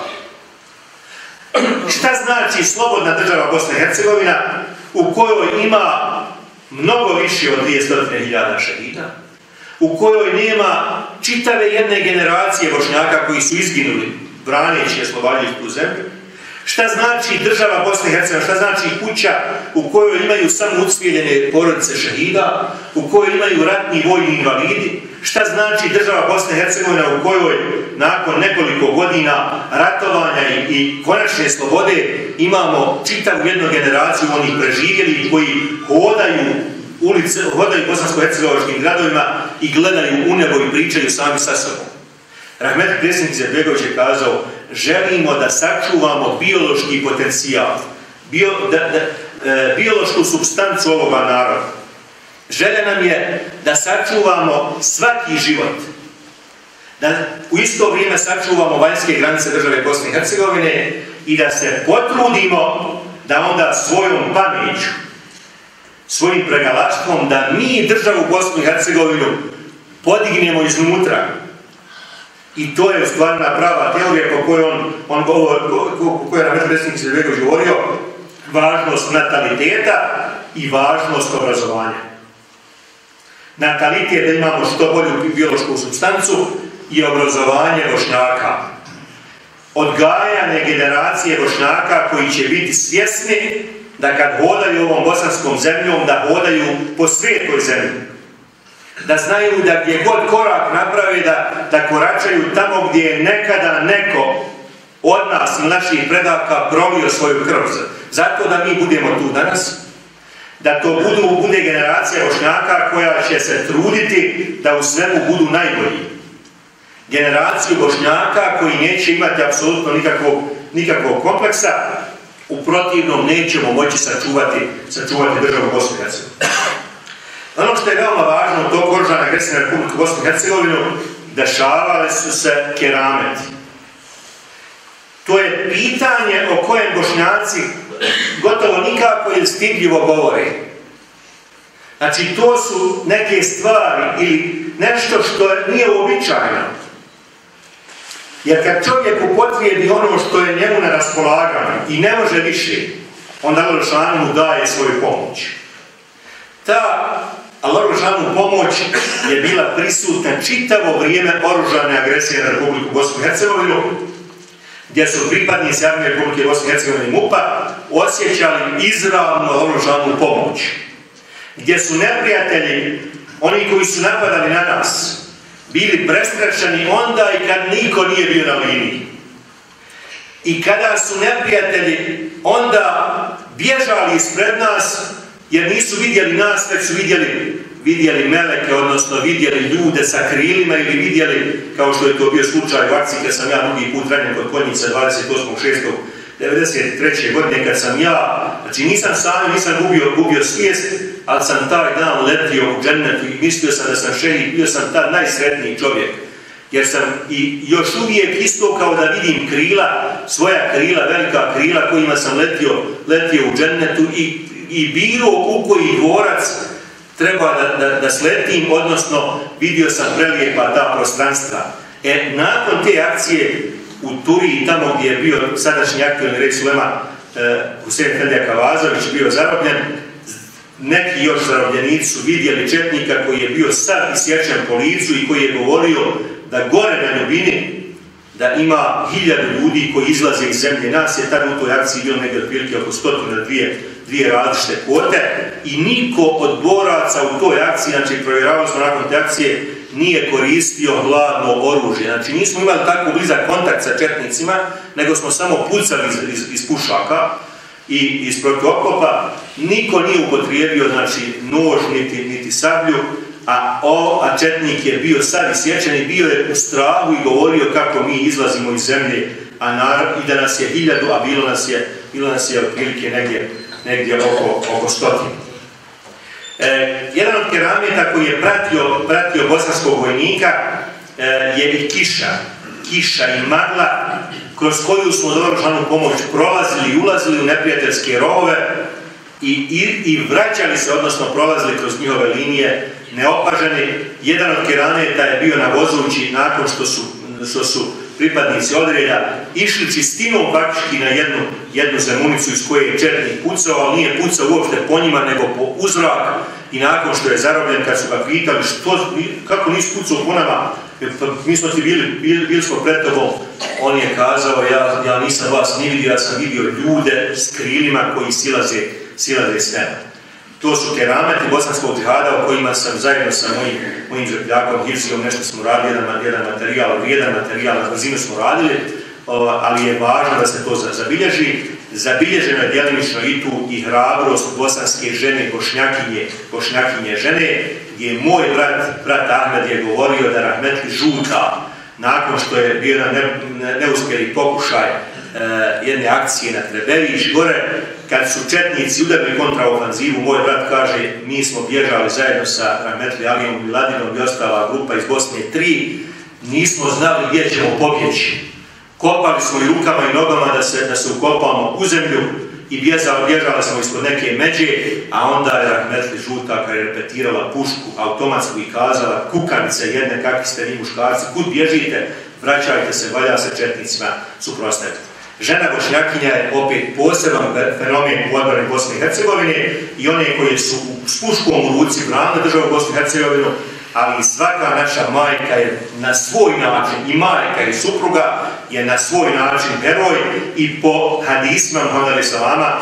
Šta znači slobodna država Bosna i Hercegovina u kojoj ima mnogo više od 200.000 šehida, u kojoj nema čitave jedne generacije Bošnjaka koji su izginuli braneći i oslobađajući tu zemlju? Šta znači država Bosne i Hercegovine, šta znači kuća u kojoj imaju samo ucvijeljene porodice šehida, u kojoj imaju ratni vojni invalidi? Šta znači država Bosne i Hercegovine u kojoj nakon nekoliko godina ratovanja i konačne slobode imamo čitavu jednu generaciju onih preživjeli koji hodaju bosansko-hercegovačkim gradovima i gledaju u nebo i pričaju sami sa sobom? Rahmetli predsjednik Izetbegović je kazao: želimo da sačuvamo biološki potencijal, biološku supstancu ovoga naroda. Želja nam je da sačuvamo svaki život, da u isto vrijeme sačuvamo vanjske granice države Bosne i Hercegovine i da se potrudimo da onda svojom pameću, svojim pregalaštvom, da mi državu Bosnu i Hercegovinu podignemo iznutra. I to je stvarna prava teorija po kojoj je rahmetli predsjednik Izetbegović govorio, važnost nataliteta i važnost obrazovanja. Natalitet da imamo što bolju biološku supstancu i obrazovanje Bošnjaka. Odgajane generacije Bošnjaka koji će biti svjesni da kad hodaju ovom bosanskom zemljom, da hodaju po svetoj zemlji. Da znaju da gdje god korak naprave, da koračaju tamo gdje je nekada neko od nas i naših predaka prolio svoju krv. Zato da mi budemo tu danas, da to bude generacija Bošnjaka koja će se truditi da u svemu budu najbolji. Generaciju Bošnjaka koji neće imati apsolutno nikakvog kompleksa, u protivnom nećemo moći sačuvati državu Bosnu i Hercegovinu. Ono što je veoma važno, to oružane agresije na Republiku Bosnu i Hercegovinu, dešavale su se kerameti. To je pitanje o kojem Bošnjaci gotovo nikako ili stidljivo govore. Znači, to su neke stvari ili nešto što nije uobičajeno. Jer kad čovjek upotrijebi ono što je njemu na raspolaganju i ne može više, onda Allah mu daje svoju pomoć. Ta Allahova dželešanu pomoć je bila prisutna čitavo vrijeme oružane agresije na Republiku Bosnu i Hercegovinu, gdje su pripadnici armije Republike Bosne i Hercegovine i MUP-a osjećali izravno Allahova dželešanu pomoć, gdje su neprijatelji, oni koji su napadali na nas, bili prestrašeni onda i kad niko nije bio na liniji. I kada su neprijatelji onda bježali ispred nas, jer nisu vidjeli nas, već su vidjeli meleke, odnosno vidjeli ljude sa krilima ili vidjeli, kao što je to bio slučaj u akciji kad sam ja drugi put ranjen kod Konjica 28.6.1993. godine, kad sam ja, znači nisam gubio svijest, ali sam taj dan letio u džennetu i mislio sam da sam šehid, bio sam tad najsretniji čovjek. Jer sam i još uvijek isto kao da vidim krila, svoja krila, velika krila kojima sam letio u džennetu i bilo u koji dvorac treba da sletim, odnosno vidio sam prelijepa ta prostranstva. Nakon te akcije u Turiji, tamo gdje je bio sadašnji aktualni rej Sulejman Husein Efendija Kavazović bio zarobljen, neki još zarobljenici su vidjeli četnika koji je bio sav isječen po licu i koji je govorio da gore na Ljubini da ima 1000 ljudi koji izlaze iz zemlje. Nas je tada u toj akciji bilo negdje otprilike oko 102 različite kvote i niko od boraca u toj akciji, znači provjeravali smo nakon te akcije, nije koristio hladno oružje. Znači nismo imali tako blizak kontakt sa četnicima, nego smo samo pucali iz pušaka i iz protuoklopa. Niko nije upotrijebio znači nož niti sablju, a četnik je bio sav isječen i bio je u strahu i govorio kako mi izlazimo iz zemlje, i da nas je 1000, a bilo nas je otprilike negdje oko 100. Jedan od kerameta koji je pratio bosanskog vojnika je i kiša i magla, kroz koju smo dobrodošlanu pomoć prolazili i ulazili u neprijateljske rovove i vraćali se, odnosno prolazili kroz njihove linije neopaženi. Jedan od kerameta je bio navozući nakon što su pripadnici odreda išli čistinom praktički na jednu zemunicu iz koje je četnik pucao, ali nije pucao uopšte po njima, nego po uzrak, i nakon što je zarobljen, kad su ga pitali kako nisi pucao po nama, mi smo ti bili smo pred tobom, on je kazao, ja nisam vas ni vidio, ja sam vidio ljude s krilima koji silaze s neba. To su kerameti bosanskog džihada o kojima sam zajedno sa mojim žepljakom Hivsijom nešto smo radili, vrijedan materijal, na brzinu smo radili, ali je važno da se to zabilježi. Zabilježeno je djelimično i tu i hrabrost bosanske žene, bošnjakinje žene, gdje je moj brat Ahmed je govorio da rahmetli žuta, nakon što je bio jedan neuspjeli pokušaj jedne akcije na Trebević gore, kad su četnici udarili kontraofanzivu, moj brat kaže, mi smo bježali zajedno sa rahmetli Alijom Miladinom i ostala grupa iz Bosne 3, nismo znali gdje ćemo pobjeći. Kopali smo i rukama i nogama da se ukopamo u zemlju i bježali smo ispod neke međe, a onda je rahmetli žuta kada je repetirala pušku automatsku i kazala, kukavice jedne, kakvi ste vi muškarci, kud bježite, vraćajte se, valja se četnicima suprotstaviti. Žena bošnjakinja je opet poseban fenomen u odbrani Bosne i Hercegovine i one koje su s puškom u ruci branile državu Bosnu i Hercegovinu, ali i svaka naša majka je na svoj način, i majka i supruga je na svoj način heroj, i po hadisima Muhameda salama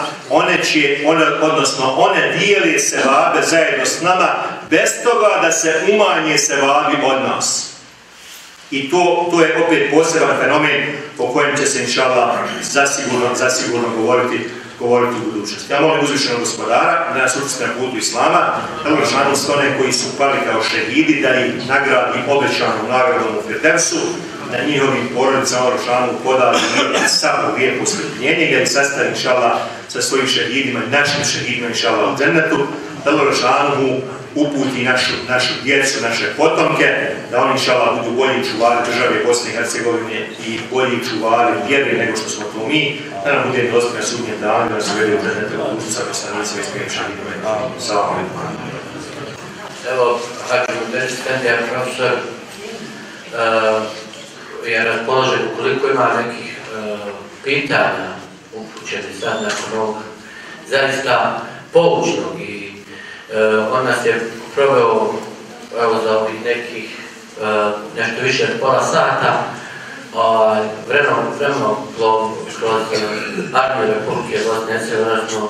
one dijele sevabe zajedno s nama bez toga da se umanje sevabi od nas. I to je opet poseban fenomen o kojem će se inšallah zasigurno govoriti u budućnosti. Ja molim uzvišenog gospodara da nas učesti na putu Islama, da sve one koji su pali kao šehidi, da ih nagradi obećanom nagradom u Firdevsu, da njihovim porodicama Rošanu podali samo lijepo strpljenje i da ih sastavi inšallah sa svojim šehidima i našim šehidima inšallah u džennetu, da Rošanu uputi našu djecu, naše potomke, da oni inšallah budu bolji čuvari države Bosne i Hercegovine i bolji čuvari vjeri nego što smo to mi, da nam bude dostupno sudnjem danu, da nas uvede u džennetu u budućnosti sa poslanicima i smijenim šehidima. Salam alaikum. Evo, Hakim Udeš, Efendija profesor, je raspoložen ukoliko ima nekih pitanja upućeni sad nakon ovog zaista poučnog i on nas je proveo za ovih nekih nešto više od pola sata vremenom kroz armiju Republike Bosne i Hercegovine, odnosno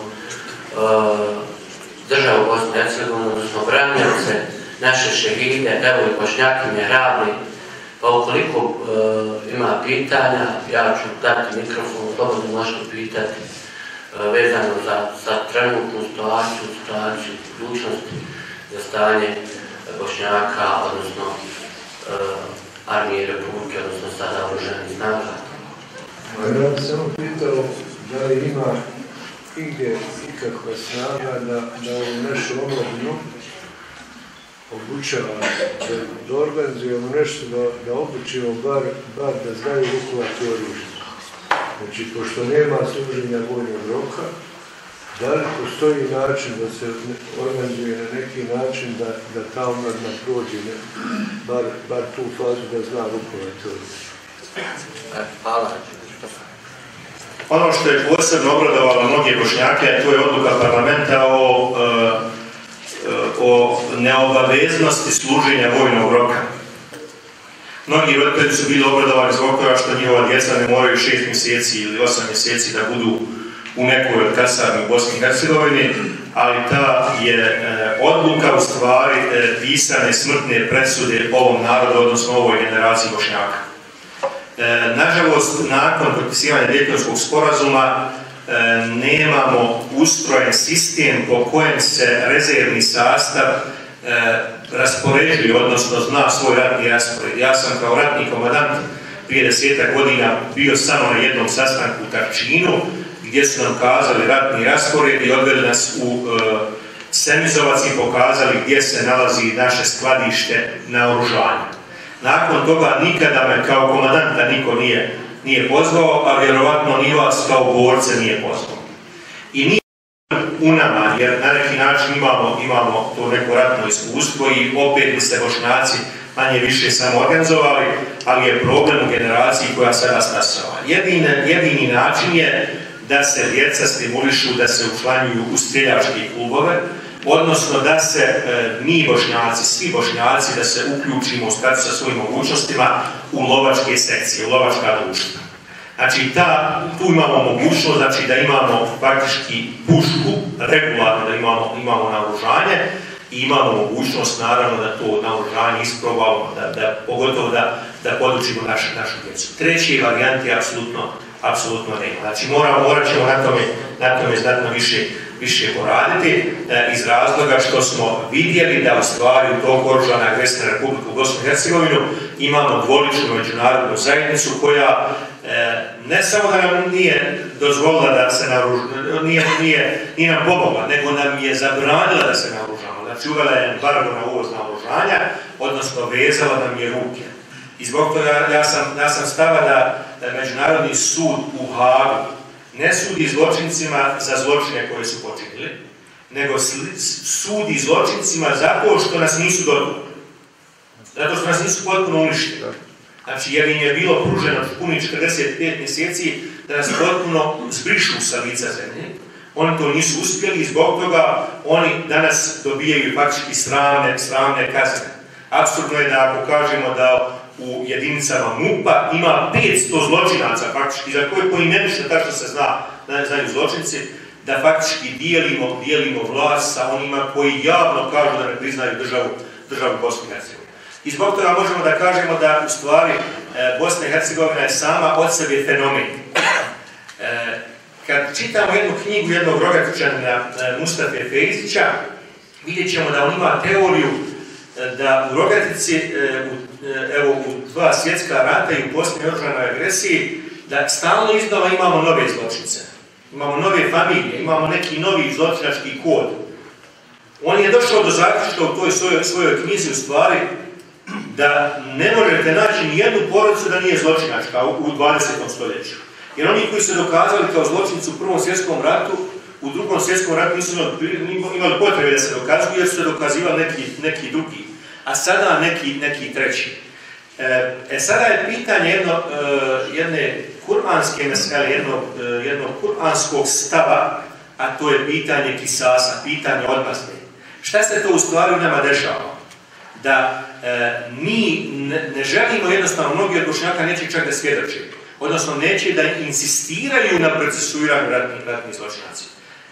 državu Bosne i Hercegovine, odnosno branioce, naše šehide, evo i Bošnjakinje, hrabri. Pa ukoliko ima pitanja, ja ću dati mikrofon, slobodno možete pitati vezano za trenutnu situaciju budućnosti, za stanje Bošnjaka, odnosno armije Republike, odnosno sada oružanih snaga. Ja bih samo pitao da li ima igdje ikakva snaga da u našu omladinu obučava, da organizujemo nešto, da obučimo bar da znaju rukovati oružje. Znači, pošto nema služenja vojnog roka, da li postoji način da se organizuje na neki način da ta omladina prođe, bar tu fazu da zna rukovati oružje? Hvala. Ono što je posebno obradovalo mnoge Bošnjake, to je odluka parlamenta o neobaveznosti služenja vojnog roka. Mnogi roditelji su bili obradovani zbog toga što njihova djeca ne moraju 6 mjeseci ili 8 mjeseci da budu u nekoj od kasarni u Bosni i Hercegovini, ali ta je odluka u stvari pisane smrtne presude ovom narodu, odnosno ovoj generaciji Bošnjaka. Nažalost, nakon potpisivanja Dejtonskog sporazuma nemamo ustrojen sistem po kojem se rezervni sastav raspoređuje, odnosno zna svoj ratni raspored. Ja sam kao ratni komandant prije 10 godina bio samo na jednom sastanku u Tarčinu, gdje su nam kazali ratni raspored i odveli nas u Semizovac i pokazali gdje se nalazi naše skladište na oružanju. Nakon toga nikada me kao komandanta niko nije pozvao, a vjerovatno ni vas kao borce nije pozvao. I nije u nama, jer na neki način imamo to neko ratno iskustvo i opet bi se Bošnjaci manje više samo organizovali, ali je problem u generaciji koja sada stasava. Jedini način je da se djeca stimulišu da se učlanjuju u streljačke klubove, odnosno da se mi Bošnjaci, svi Bošnjaci, da se uključimo u skladu sa svojim mogućnostima u lovačke sekcije, u lovačka društva. Znači, tu imamo mogućnost, znači da imamo praktički pušku, regularno da imamo naoružanje i imamo mogućnost, naravno, da to naoružanje isprobamo, pogotovo da podučimo našu djecu. Treći varijanti apsolutno nema. Znači, morat ćemo na tome znatno više poraditi iz razloga što smo vidjeli da u stvari u tog oružane agresivne Republiku Bosnu i Hercegovinu imamo dvoličnu međunarodnu zajednicu koja ne samo da nam nije dozvolila da se nije nam pomogla, nego nam je zabranila da se naoružamo. Znači, uvela je embargo na uvoz naoružanja, odnosno vezala nam je ruke. I zbog toga ja sam stava da Međunarodni sud u Haagu ne sudi zločincima za zločine koje su počinili, nego sudi zločincima zato što nas nisu dobili. Zato što nas nisu potpuno uništili. Znači, jer im je bilo pruženo punih 45 mjeseci da nas potpuno zbrišu sa lica zemlje. Oni to nisu uspjeli i zbog toga oni danas dobijaju faktički sramne kazne. Apsurdno je da ako kažemo da u jedinicama MUP-a ima 500 zločinaca faktički, za koje poimenično tačno se znaju zločinci, da faktički dijelimo vlast sa onima koji javno kažu da ne priznaju državu Bosne i Hercegovine. I zbog toga možemo da kažemo da u stvari Bosna i Hercegovina je sama od sebe fenomen. Kad čitamo jednu knjigu jednog Rogatičanina Mustafe Fejzića, vidjet ćemo da on ima teoriju da u Rogatici, u 2 svjetska rata i u posljednjoj oružanoj agresiji, da stalno iznova imamo nove zločince. Imamo nove familije, imamo neki novi zločinački kod. On je došao do zaključka u toj svojoj knjizi u stvari da ne možete naći ni jednu porodicu da nije zločinačka u 20. stoljeću. Jer oni koji su dokazali kao zločinci u Prvom svjetskom ratu, u Drugom svjetskom ratu nisu imali potrebe da se dokazuju jer su se dokazivali neki drugi, a sada neki treći. Sada je pitanje jedne kuranske mesele, jednog kuranskog stava, a to je pitanje kisasa, pitanje odmazde. Šta se to u stvari u nama dešava? Da mi ne želimo jednostavno, mnogi od Bošnjaka neće čak da svjedoče, odnosno neće da insistiraju na procesuiranju ratnih zločinaca.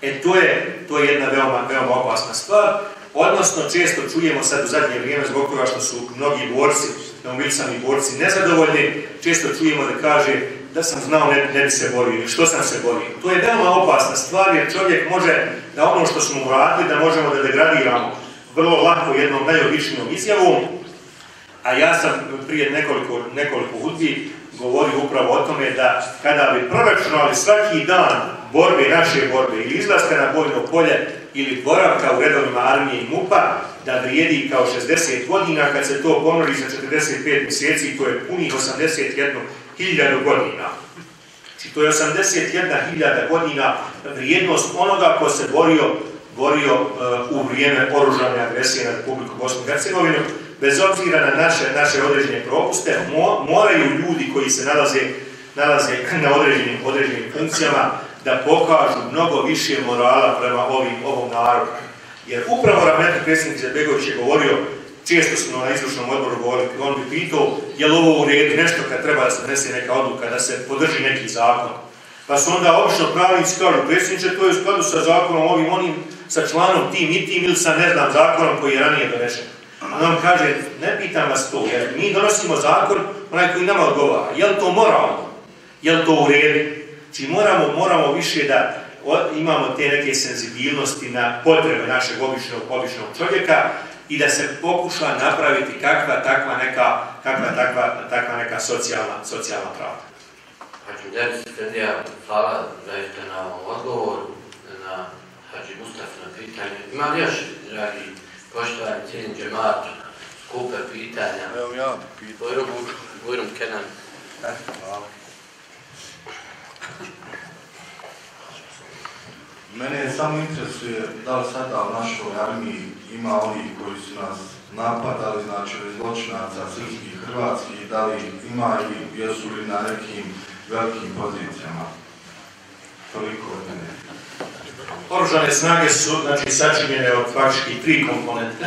To je jedna veoma opasna stvar, odnosno često čujemo sad u zadnje vrijeme zbog toga što su mnogi borci, nemobilisani borci nezadovoljni, često čujemo da kaže da sam znao ne bi se borio ili što sam se borio. To je veoma opasna stvar jer čovjek može da ono što smo uradili da možemo da degradiramo vrlo lako jednom najobičnijom izjavom, a ja sam prije nekoliko hudbi govorio upravo o tome da kada bi proračunali svaki dan naše borbe ili izlaska na bojno polje ili boravka u redovima armije i MUP-a, da vrijedi kao 60 godina, kad se to pomnoži sa 45 mjeseci, to je punih 81.000 godina. Znači to je 81.000 godina vrijednost onoga ko se borio u vrijeme oružane agresije na Republiku Bosnu i Hercegovinu. Bez obzira na naše određene propuste, moraju ljudi koji se nalaze na određenim funkcijama da pokažu mnogo više morala prema ovom narodu. Jer upravo rahmetli predsjednik Izetbegović je govorio, često smo na izvršnom odboru govorili, on bi pitao je li ovo u redu, nešto kad treba da se donese neka odluka, da se podrži neki zakon. Pa su onda obično pravnici kažu, predsjedniče, to je u skladu sa zakonom onim, sa članom tim i tim ili sa ne znam zakonom koji je ranije donešen. A on kaže, ne pitam vas to, jer mi donosimo zakon onaj koji nama odgovara. Je li to moralno? Je li to u redu? Znači moramo više da imamo te neke senzibilnosti na potrebe našeg običnog čovjeka i da se pokuša napraviti kakva takva neka socijalna pravda. Hađi Dersi Fedija, hvala zaista na ovom odgovoru, na Hađi Mustafa na pitanje. Imam još, dragi poštovani cijenim džemat, skupe pitanja. Evo ja pitanje. Bujrum Kenan. Hvala. Mene samo interesuje da li sada u našoj armiji ima oni koji su nas napadali, znači zločinaca srpskih i hrvatskih, da li ima ili jesu li na nekim velikim pozicijama. Toliko od mene. Oružane snage su sačinjene od faktički 3 komponente.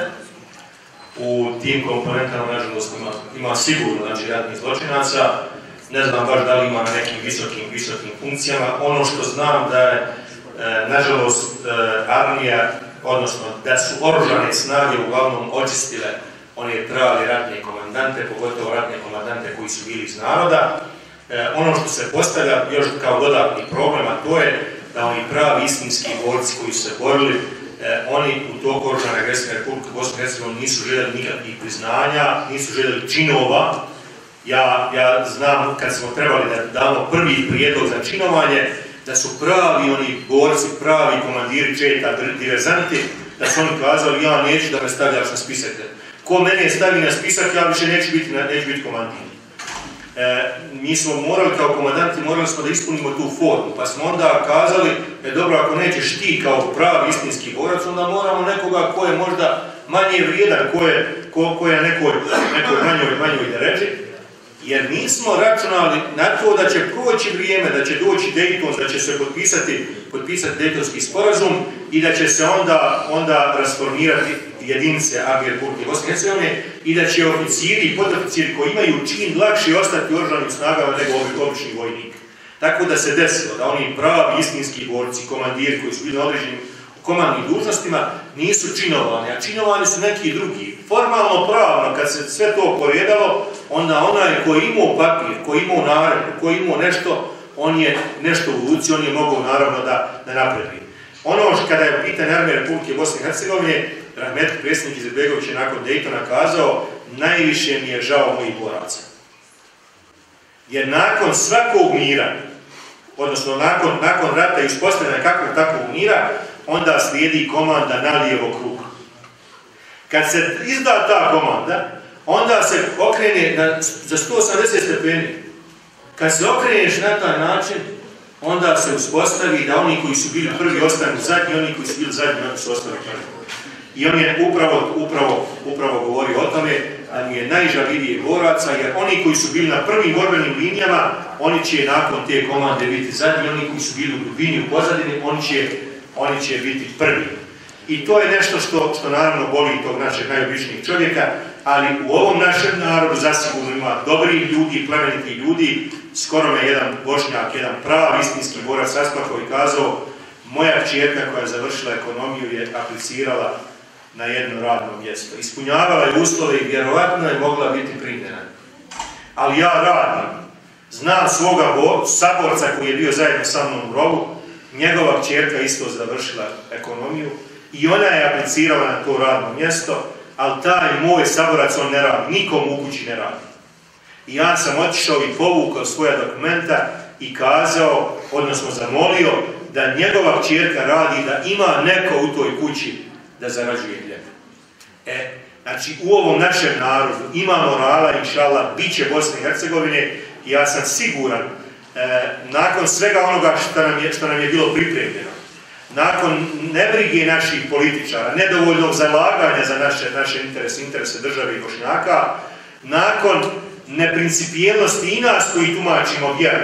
U tim komponentama, nažalost, ima sigurno ratnih zločinaca. Ne znam baš da li ima na nekim visokim funkcijama. Ono što znam da je, nažalost, armija, odnosno da su oružane snage uglavnom očistile one prave ratne komandante, pogotovo ratne komandante koji su bili iz naroda. Ono što se postavlja još kao dodatni problem, a to je da oni pravi istinski borci koji su se borili, oni u toku oružane agresije na Republiku Bosnu i Hercegovinu nisu željeli nikakvih priznanja, nisu željeli činova. Ja znam kad smo trebali da damo prvi prijedlog za činovanje, da su pravi oni borci, pravi komandiri četa, diverzanti, da su oni kazali ja neću da me stavljaš na spisak. Ko mene stavi na spisak, ja više neću biti komandir. Mi smo morali kao komandanti, morali smo da ispunimo tu formu, pa smo onda kazali, dobro, ako nećeš ti kao pravi istinski borac, onda moramo nekoga ko je možda manje vrijedan, ko je na nekoj manjoj dereži, jer nismo računali na to da će proći vrijeme, da će doći Dayton, da će se potpisati Daytonski sporazum i da će se onda rasformirati jedinice armije Republike Bosne i Hercegovine i da će oficiri i podoficiri koji imaju čin lakše ostati u oružanim snagama nego obični vojnik. Tako da se desilo da oni pravi istinski borci, komandiri koji su bili na određenim komandnim dužnostima nisu činovani, a činovani su neki drugi. Formalno pravno, kad se sve to poredalo, onda onaj koji imao papir, koji imao naredbu, koji imao nešto, on je nešto u ruci, on je mogao naravno da napreduje. Ono kada je pitanje armije Republike Bosne i Hercegovine, rahmetli predsjednik Izetbegović je nakon Daytona kazao, najviše mi je žao mojih boraca. Jer nakon svakog mira, odnosno nakon rata i uspostavljanja kakvog takvog mira, onda slijedi komanda na lijevo krug. Kad se izda ta komanda, onda se okrene za 180 stepeni. Kad se okreneš na taj način, onda se uspostavi da oni koji su bili prvi ostanu zadnji, oni koji su bili zadnji, oni su ostali prvi. I on je upravo govorio o tome da mi je najžalivije boraca, jer oni koji su bili na prvim borbenim linijama, oni će nakon te komande biti zadnji, oni koji su bili u dubini, u pozadini, oni će biti prvi. I to je nešto što naravno boli tog našeg najobičnijeg čovjeka, ali u ovom našem narodu zasigurno ima dobrih ljudi, plemenitih ljudi. Skoro me jedan Bošnjak, jedan pravi istinski borac rasplakao i kazao: moja kćerka koja je završila ekonomiju je aplicirala na jedno radno mjesto. Ispunjavala je uslove i vjerovatno je mogla biti primljena. Ali ja radim. Znam svoga saborca koji je bio zajedno sa mnom u rovu, njegova kćerka isto završila ekonomiju i ona je aplicirala na to radno mjesto, ali taj moj saborac on ne radi, nikom u kući ne radi. I ja sam otišao i povukao svoja dokumenta i kazao, odnosno zamolio, da njegova kćerka radi, da ima neko u toj kući da zarađuje hljeb. Znači, u ovom našem narodu ima morala, inšallah, bit će Bosne i Hercegovine, i ja sam siguran, nakon svega onoga što nam je bilo pripremljeno, nakon nebrige naših političara, nedovoljnog zalaganja za naše interese države i Bošnjaka, nakon neprincipijelnosti i nas koji tumačimo vjeru,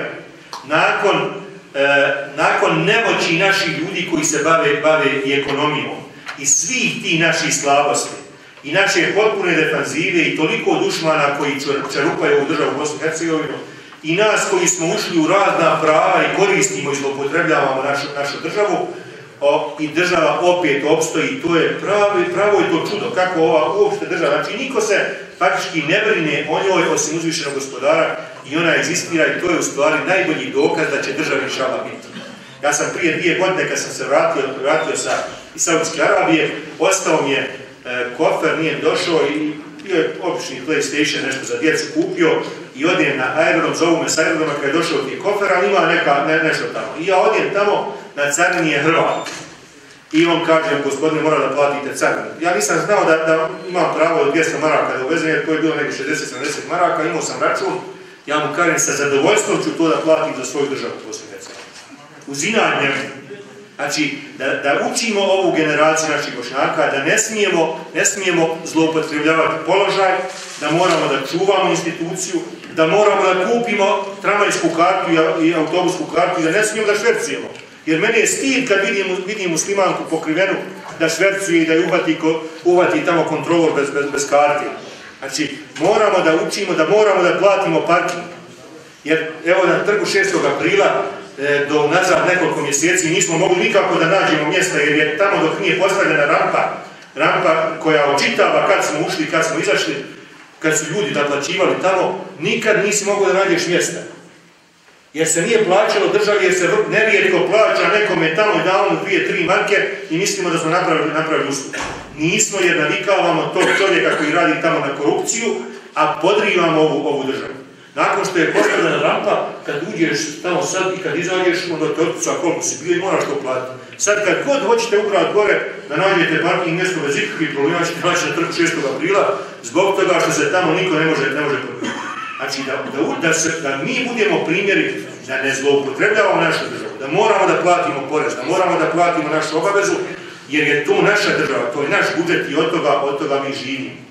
nakon nemoći naših ljudi koji se bave i ekonomijom i svih tih naših slabosti i naše potpune defanzive i toliko dušmana koji čerupaju ovu državu Bosnu i Hercegovinu i nas koji smo ušli u razna prava i koristimo i zloupotrebljavamo našu državu, i država opet opstoji. To je pravo je to čudo kako ova uopšte država, znači niko se faktički ne brine o njoj osim uzvišenog gospodara i ona egzistira, i to je u stvari najbolji dokaz da će država inšallah biti. Ja sam prije 2 godine kad sam se vratio iz Saudijske Arabije, ostao mi je kofer, nije došao i bio je obični PlayStation, nešto za djecu kupio i odem na aerodrom, zovu me s aerodroma kad je došao ti kofer, ali ima nešto tamo. I ja odem tamo, na carini je Hrvat. I on kaže: gospodine, mora da platite carinu. Ja nisam znao da imam pravo od 200 maraka da uvezem, jer to je bilo nek 60-70 maraka, imao sam račun. Ja mu kažem, sa zadovoljstvom ću to da platim za svoju državu Bosne i Hercegovine. Uzinanje. Znači, da učimo ovu generaciju naših Bošnjaka, da ne smijemo zloupotrebljavati položaj, da moramo da čuvamo instituciju, da moramo da kupimo tramvajsku kartu i autobusku kartu i da ne smijemo da švercujemo. Jer meni je stid kad vidim muslimanku pokrivenu da švercuje i da je uvati tamo kontrolor bez karte. Znači, moramo da učimo, da moramo da platimo parking. Jer evo na trgu 6. aprila do nazad nekoliko mjeseci nismo mogli nikako da nađemo mjesta, jer je tamo dok nije postavljena rampa koja očitava kad smo ušli, kad smo izašli, kad su ljudi naplaćivali tamo, nikad nisi mogao da nađeš mjesta. Jer se nije plaćalo državi, jer se nerijetko plaća nekome tamo i dao mu 2-3 marke i mislimo da smo napravili uslugu. Nismo, jer navikavamo tog čovjeka koji radi tamo na korupciju, a podrivamo ovu državu. Nakon što je postavljena rampa, kad uđeš tamo sad i kad izađeš, onda te otpuca koliko si bio i moraš to platiti. Sad kad god hoćete upravo gore da nađete parking mjesto bez ikakvih problema, ćete naći na trgu 6. aprila, zbog toga što se tamo niko ne može probiti. Znači, da mi budemo primjeri da ne zloupotrebljavamo našu državu, da moramo da platimo porez, da moramo da platimo našu obavezu, jer je to naša država, to je naš budžet i od toga mi živimo.